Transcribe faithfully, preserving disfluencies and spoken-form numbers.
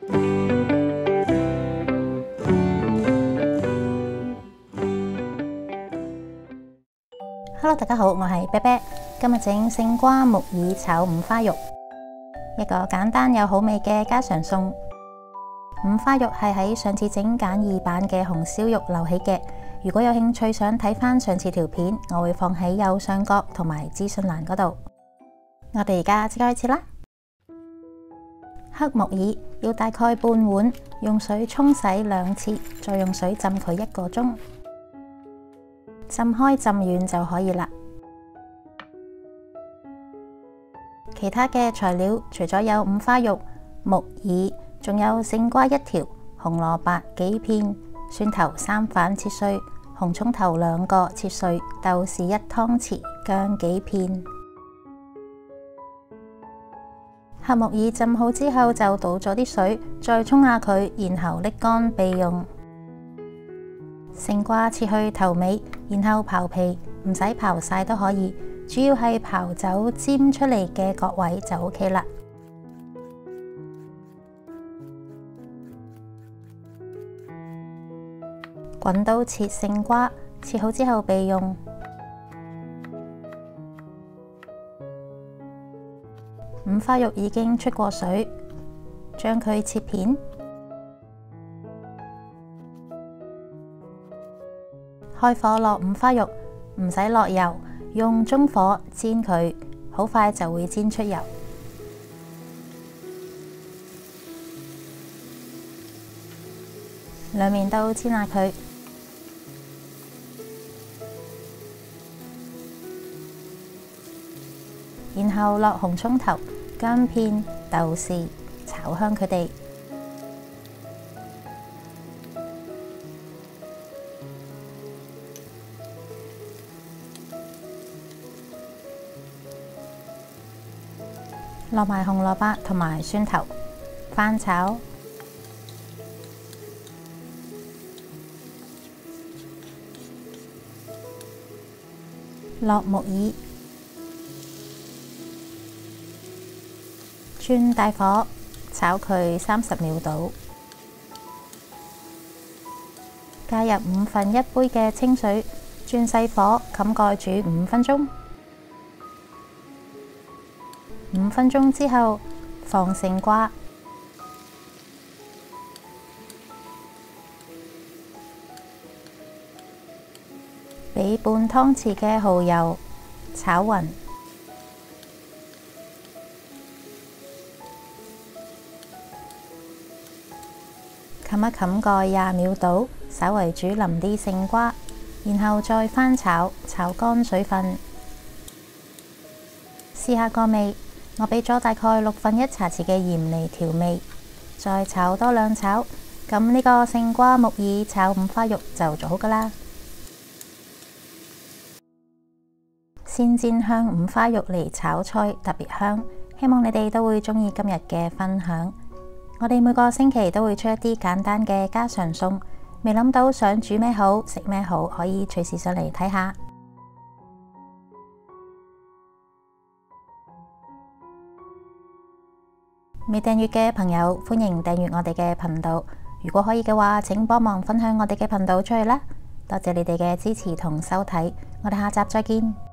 Hello， 大家好，我係啤啤，今日整勝瓜木耳炒五花肉，一個簡單又好味嘅家常餸。五花肉係喺上次整簡易版嘅紅燒肉留起嘅，如果有興趣想睇翻上次條片，我會放喺右上角同埋資訊欄嗰度。我哋而家即刻開始啦。黑木耳要大概半碗，用水沖洗兩次，再用水浸佢一個鐘。浸開浸軟就可以啦。其他嘅材料除咗有五花肉、木耳，仲有勝瓜一條、紅蘿蔔幾片、蒜頭三瓣切碎、紅蔥頭兩個切碎、豆豉一湯匙、薑幾片。黑木耳浸好之後就倒咗啲水，再沖下佢，然後瀝乾備用。勝瓜切去頭尾，然後刨皮，唔使刨晒都可以，主要係刨走尖出嚟嘅角位就 OK 啦。滾刀切勝瓜，切好之後備用。五花肉已經出過水，將佢切片。開火落五花肉，唔使落油，用中火煎佢，好快就會煎出油。兩面都煎下佢，然後落紅蔥頭、薑片、豆豉，炒香佢哋。落埋紅蘿蔔同埋蒜頭，翻炒。落木耳，轉大火炒佢三十秒到。加入五分一杯嘅清水，轉細火冚蓋煮五分鐘。五分鐘之後，放勝瓜，俾半湯匙嘅蠔油炒勻，冚一冚蓋廿秒到，稍為煮腍啲勝瓜，然後再翻炒，炒乾水分。試下個味。我俾咗大概六分一茶匙嘅鹽嚟調味，再炒多兩炒，咁呢個勝瓜木耳炒五花肉就做好噶啦。鮮煎香五花肉嚟炒菜特別香，希望你哋都會鍾意今日嘅分享。我哋每個星期都會出一啲簡單嘅家常餸，未諗到想煮咩好，食咩好，可以隨時上嚟睇下。未訂閱嘅朋友，歡迎訂閱我哋嘅頻道。如果可以嘅話，請幫忙分享我哋嘅頻道出去啦。多謝你哋嘅支持同收睇，我哋下集再見。